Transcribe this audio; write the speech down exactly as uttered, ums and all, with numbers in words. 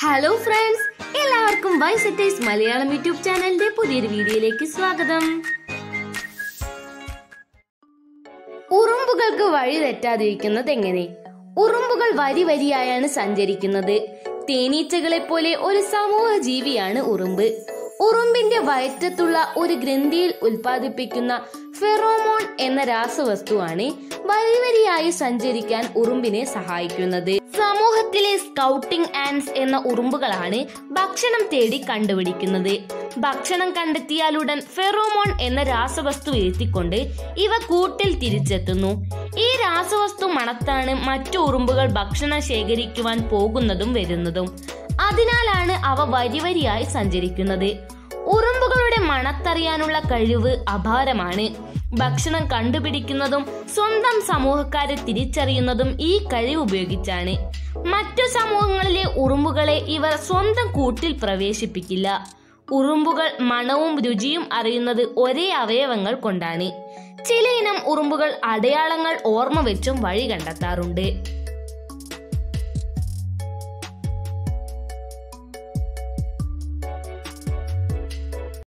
Hello friends, എല്ലാവർക്കും വൈസെറ്റൈസ് Malayalam YouTube ചാനലിന്റെ പുതിയൊരു വീഡിയോയിലേക്ക് സ്വാഗതം. ഉറുമ്പുകൾക്ക് വഴി തെറ്റാതിരിക്കുന്നത് എങ്ങനെ? ഉറുമ്പുകൾ വരി വരിയായാണ് സഞ്ചരിക്കുന്നത്. തേനീച്ചകളെ പോലെ ഒരു സമൂഹ ജീവിയാണ് ഉറുമ്പ്. ഉറുമ്പിന്റെ വയറ്റത്തുള്ള ഒരു ഗ്രന്ഥിയിൽ ഉൽപ്പാദിപ്പിക്കുന്ന ഫെറോമോൺ എന്ന രാസവസ്തുവാണ് വരി വരിയായി സഞ്ചരിക്കാൻ ഉറുമ്പിനെ സഹായിക്കുന്നത്. സമൂഹത്തിലെ സ്കൗട്ടിംഗ് ആൻഡ്സ് എന്ന ഉറുമ്പുകളാണ് ഭക്ഷണം തേടി കണ്ടുപിടിക്കുന്നത്. ഭക്ഷണം കണ്ടെത്തിയാലുടൻ ഫെറോമോൺ എന്ന രാസവസ്തു വീഴ്ത്തിക്കൊണ്ട് ഇവ കൂട്ടിൽ തിരിച്ചെത്തുന്നു. ഈ രാസവസ്തു മണത്താണ് മറ്റു ഉറുമ്പുകൾ ഭക്ഷണം ശേഖരിക്കുവാൻ പോകുന്നതും വരുന്നതും. അതിനാലാണ് അവ വരി വരിയായി സഞ്ചരിക്കുന്നത്. ഉറുമ്പുകളുടെ മണത്തറിയാനുള്ള കഴിവ് അപാരമാണ്. ഭക്ഷണം കണ്ടുപിടിക്കുന്നതും സ്വന്തം സമൂഹക്കാരെ തിരിച്ചറിയുന്നതും ഈ കഴിവ് ഉപയോഗിച്ചാണ്. മറ്റു സമൂഹങ്ങളിലെ ഉറുമ്പുകളെ ഇവർ സ്വന്തം കൂട്ടിൽ പ്രവേശിപ്പിക്കില്ല. ഉറുമ്പുകൾ മണവും രുചിയും അറിയുന്നത് ഒരേ അവയവങ്ങൾ കൊണ്ടാണ്. ചിലയിനം ഉറുമ്പുകൾ അടയാളങ്ങൾ ഓർമ്മ വെച്ചും വഴി കണ്ടെത്താറുണ്ട്.